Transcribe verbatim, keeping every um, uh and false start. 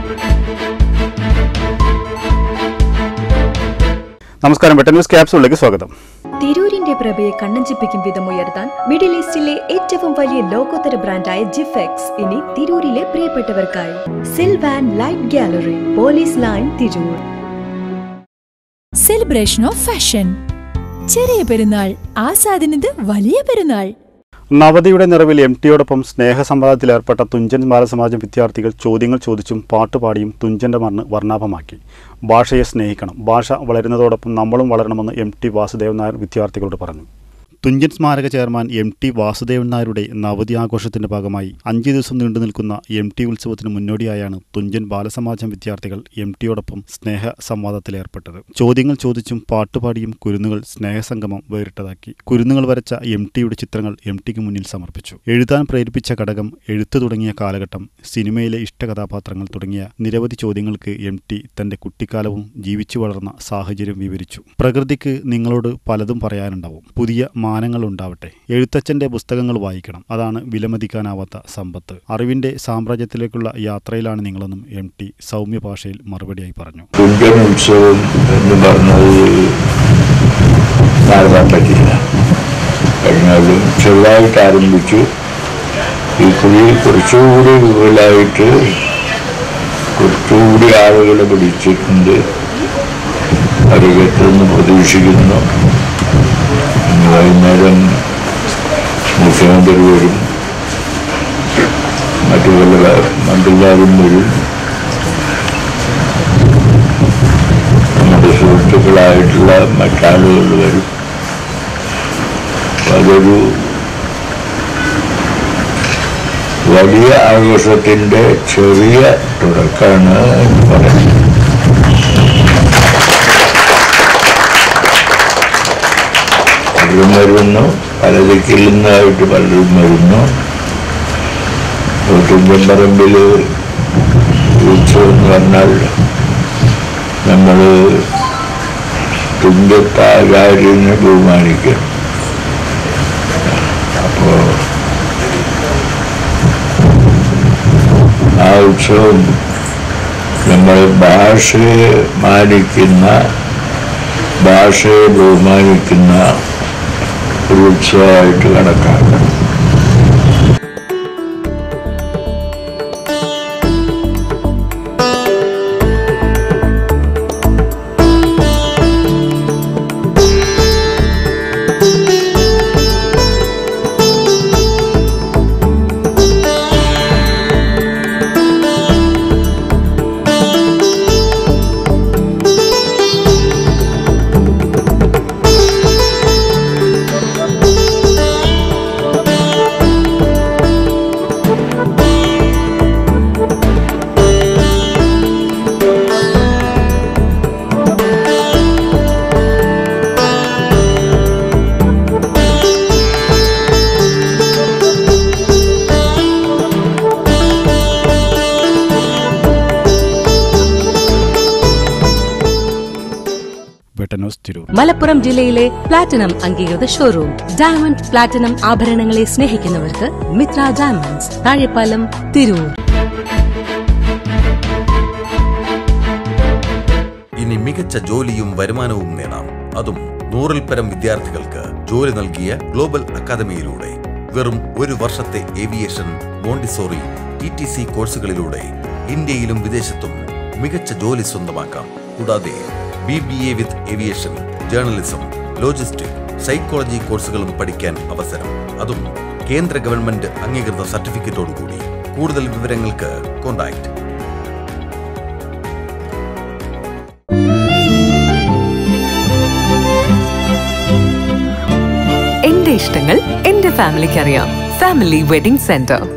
നമസ്കാരം, വെട്ടൻ ന്യൂസ് ക്യാപ്സൂളിലേക്ക് സ്വാഗതം. തിരൂരിന്റെ പ്രഭയെ കണ്ണഞ്ചിപ്പിക്കും വിധം ഉയർത്താൻ മിഡിൽ ഈസ്റ്റിലെ ഏറ്റവും വലിയ ലോകോത്തര ബ്രാൻഡായ ജിഫെക്സ് ഇനി തിരൂരിലെ പ്രിയപ്പെട്ടവർക്കായി. Sylvan light gallery, police line, Tirur. Celebration of fashion. ചെറിയ പെരുന്നാൾ ആസാദിനത് വലിയ പെരുന്നാൾ. നവതിയുടെ നിറവിൽ എം ടിയോടൊപ്പം സ്നേഹസംവാദത്തിലേർപ്പെട്ട തുഞ്ചൻ ബാലസമാജം വിദ്യാർത്ഥികൾ ചോദ്യങ്ങൾ ചോദിച്ചും പാട്ടുപാടിയും തുഞ്ചന്റെ മണ്ണ് വർണ്ണാഭമാക്കി. ഭാഷയെ സ്നേഹിക്കണം, ഭാഷ വളരുന്നതോടൊപ്പം നമ്മളും വളരണമെന്ന് എം ടി വാസുദേവൻ നായർ വിദ്യാർത്ഥികളോട് പറഞ്ഞു. തുഞ്ചൻ സ്മാരക ചെയർമാൻ എം ടി വാസുദേവൻ നായരുടെ നവതി ആഘോഷത്തിന്റെ ഭാഗമായി അഞ്ചു ദിവസം നീണ്ടു നിൽക്കുന്ന എം ടി ഉത്സവത്തിന് മുന്നോടിയായാണ് തുഞ്ചൻ ബാലസമാജം വിദ്യാർത്ഥികൾ എം ടിയോടൊപ്പം സ്നേഹ സംവാദത്തിലേർപ്പെട്ടത്. ചോദ്യങ്ങൾ ചോദിച്ചും പാട്ടുപാടിയും കുരുന്നുകൾ സ്നേഹസംഗമം വേറിട്ടതാക്കി. കുരുന്നുകൾ വരച്ച എം ടിയുടെ ചിത്രങ്ങൾ എം ടിക്ക് മുന്നിൽ സമർപ്പിച്ചു. എഴുതാൻ പ്രേരിപ്പിച്ച ഘടകം, എഴുത്തു തുടങ്ങിയ കാലഘട്ടം, സിനിമയിലെ ഇഷ്ടകഥാപാത്രങ്ങൾ തുടങ്ങിയ നിരവധി ചോദ്യങ്ങൾക്ക് എം ടി തന്റെ കുട്ടിക്കാലവും ജീവിച്ചു വളർന്ന സാഹചര്യം വിവരിച്ചു. പ്രകൃതിക്ക് നിങ്ങളോട് പലതും പറയാനുണ്ടാവും. പുതിയ മാനങ്ങൾ ഉണ്ടാവട്ടെ. എഴുത്തച്ഛന്റെ പുസ്തകങ്ങൾ വായിക്കണം, അതാണ് വിലമതിക്കാനാവാത്ത സമ്പത്ത്. അറിവിന്റെ സാമ്രാജ്യത്തിലേക്കുള്ള യാത്രയിലാണ് നിങ്ങളെന്നും എം ടി സൗമ്യ ഭാഷയിൽ മറുപടിയായി പറഞ്ഞു. തുഞ്ചൻ ഉത്സവം എന്ന് പറഞ്ഞത് നടത്താൻ പറ്റില്ല. കഴിഞ്ഞാലും ചെറുതായിട്ട് ആരംഭിച്ചു. ഈ കുഴി കുറച്ചുകൂടി വിപുലമായിട്ട് കുറച്ചുകൂടി ആളുകളെ പിടിച്ചിട്ടുണ്ട്. അരങ്ങെത്തുമെന്ന് പ്രതീക്ഷിക്കുന്നു. വൈകുന്നേരം മുഖ്യമന്ത്രി വരും, മറ്റു പല മന്ത്രിമാരും വരും, നമ്മുടെ സുഹൃത്തുക്കളായിട്ടുള്ള മറ്റാളുകൾ വരും. അതൊരു വലിയ ആഘോഷത്തിൻ്റെ ചെറിയ തുടക്കമാണ് എന്ന് പറയുന്നത്. പലരും വരുന്നു, പല ദിക്കിൽ നിന്നായിട്ട് പലരും വരുന്നു. തുഞ്ചൻ പറമ്പിൽ ഉത്സവം എന്ന് പറഞ്ഞാൽ നമ്മൾ തുഞ്ചത്താചാര്യനെ ബഹുമാനിക്കും. അപ്പോൾ ആ ഉത്സവം നമ്മൾ ഭാഷയെ മാനിക്കുന്ന, ഭാഷയെ ബഹുമാനിക്കുന്ന ഒരു ഉത്സവമായിട്ട് കണക്കാക്കണം. മലപ്പുറം ജില്ലയിലെ പ്ലാറ്റിനം അംഗീകൃത ഷോറൂം ഡയമണ്ട് പ്ലാറ്റിനം ആഭരണങ്ങളെ സ്നേഹിക്കുന്നവർക്ക് മിത്ര ഡയമണ്ട്സ്, താഴെപ്പാലം, തിരൂർ. ഇനി മികച്ച ജോലിയും വരുമാനവും നേടാം, അതും നൂറിൽ പരം വിദ്യാർത്ഥികൾക്ക് ജോലി നൽകിയ ഗ്ലോബൽ അക്കാദമിയിലൂടെ. വെറും ഒരു വർഷത്തെ aviation, montessori, E T C കോഴ്സുകളിലൂടെ ഇന്ത്യയിലും വിദേശത്തും മികച്ച ജോലി സ്വന്തമാക്കാം. കൂടാതെ B B A with aviation, journalism, logistic, psychology കോഴ്സുകളും പഠിക്കാൻ അവസരം, അതും കേന്ദ്ര ഗവൺമെന്റ് അംഗീകൃത സർട്ടിഫിക്കറ്റോടുകൂടി. കൂടുതൽ വിവരങ്ങൾക്ക് കോൺടാക്ട്. എന്റെ ഇഷ്ടങ്ങൾ എന്റെ ഫാമിലിക്ക് അറിയാം. Family wedding centre.